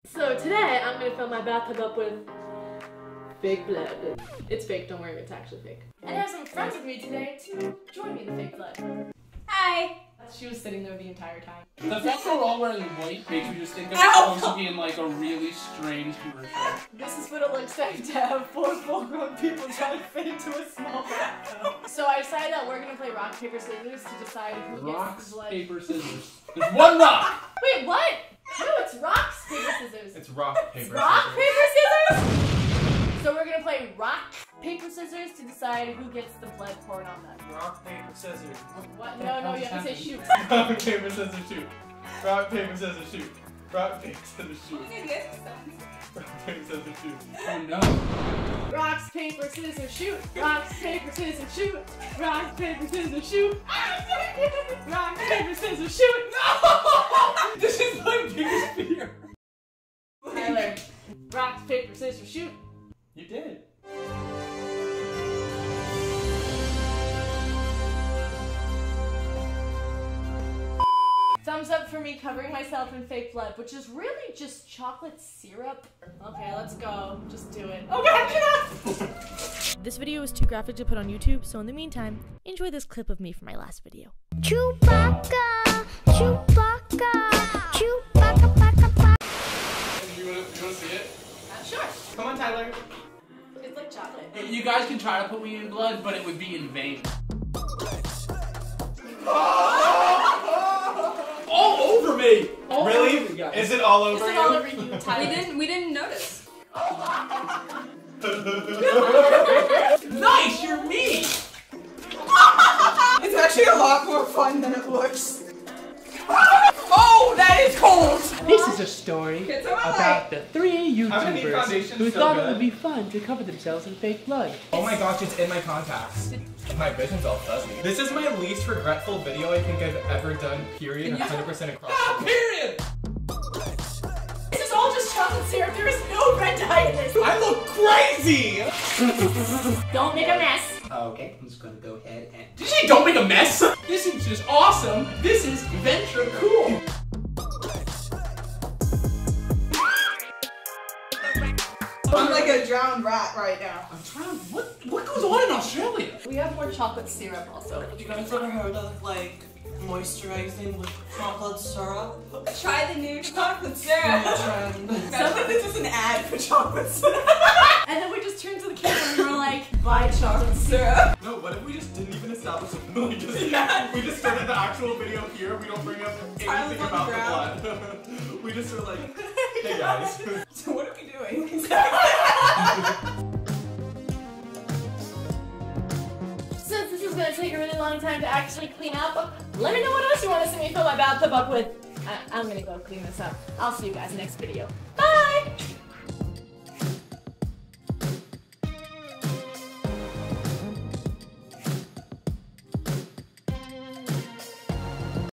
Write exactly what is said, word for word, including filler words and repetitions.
So today I'm gonna fill my bathtub up with fake blood. It's fake, don't worry, it's actually fake. And I have some friends with me today to join me in the fake blood. Hi! She was sitting there the entire time. The fact that we're all wearing white makes me just think of supposed to be in like a really strange commercial. This is what it looks like to have four full-grown people trying to fit into a small bathtub. So I decided that we're gonna play rock, paper, scissors to decide who Rocks, gets the blood. paper, scissors. There's one rock! Wait, what? No, it's rocks, paper, scissors. It's rock, paper, Rock, scissors. paper, scissors? So we're gonna play rock, paper, scissors to decide who gets the blood poured on them. Rock, paper, scissors. What? No, no, you have to say shoot. Rock, paper, scissors, shoot. Rock, paper, scissors, shoot. Rock, paper, scissors, shoot. Rock, paper, scissors, shoot. Oh no. Rocks, paper, scissors, shoot. Rocks, paper, scissors, shoot. Rocks, paper, scissors, shoot. Rocks, paper, scissors, shoot. No! This is my biggest fear. Tyler. Rocks, paper, scissors, shoot. You did. Thumbs up for me covering myself in fake blood, which is really just chocolate syrup. Okay, let's go. Just do it. Oh god, get up! This video is too graphic to put on YouTube, so in the meantime, enjoy this clip of me from my last video. Chewbacca, Chewbacca, Chewbacca, Bacca, Bacca. You wanna, you wanna see it? Uh, sure. Come on, Tyler. It's like chocolate. You guys can try to put me in blood, but it would be in vain. All over me! All Really? over me, guys. Is it all Is over it you? all over you, Tyler? We didn't. We didn't notice. Nice, you're me! It's actually a lot more fun than it looks. Oh, that is cold! This is a story It's all right. about the three How many YouTubers foundations who feel thought good? it would be fun to cover themselves in fake blood. Oh my gosh, it's in my contacts. My vision's all fuzzy. This is my least regretful video I think I've ever done, period, one hundred percent across Ah, the board. period! This is all just chocolate syrup. There is no red dye in this. I look crazy! Don't make a mess. Okay, I'm just gonna go ahead and... Did you say don't make a mess? This is just awesome. This is venture cool. I'm like a drowned rat right now. I'm trying. What what goes on in Australia? We have more chocolate syrup also. You guys ever heard of like moisturizing with chocolate syrup? Try the new chocolate syrup. Trend. Sounds like this is an ad for chocolate syrup. And then we just turned to the camera and we were like, buy chocolate syrup. No, what if we just didn't even establish it? We just, yeah. we just started the actual video here, we don't bring up Tyler's anything on the about the blood. We just are like, hey guys. So what are we doing? Since this is going to take a really long time to actually clean up, let me know what else you want to see me fill my bathtub up with. I I'm going to go clean this up. I'll see you guys next video. Bye!